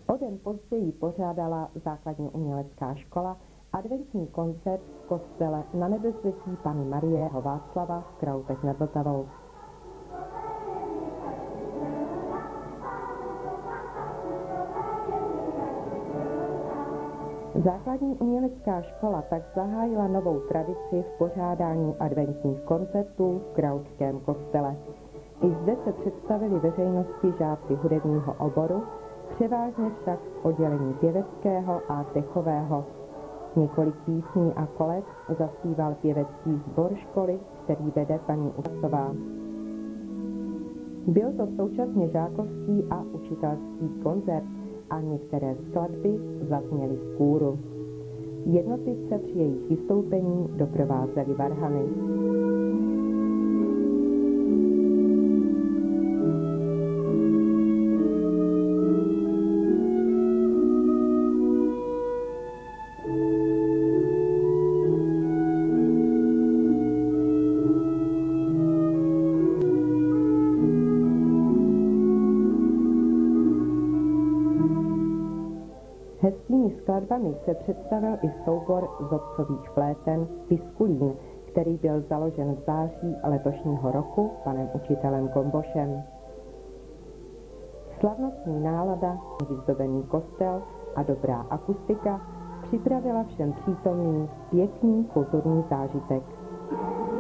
O den později pořádala základní umělecká škola adventní koncert v kostele Na nebezpečí Panny Marie Václava v Krautech nad Vltavou. Základní umělecká škola tak zahájila novou tradici v pořádání adventních koncertů v Krautském kostele. I zde se představili veřejnosti žáci hudebního oboru, převážně však z oddělení pěveckého a dechového. Několik písní a koled zaspíval pěvecký sbor školy, který vede paní Uchasová. Byl to současně žákovský a učitelský koncert a některé skladby zazněly z kůru. Jednotlivce při jejich vystoupení doprovázely varhany. Hezkými skladbami se představil i soubor z otcových pléten Piskulín, který byl založen v září letošního roku panem učitelem Kombošem. Slavnostní nálada, vyzdobený kostel a dobrá akustika připravila všem přítomným pěkný kulturní zážitek.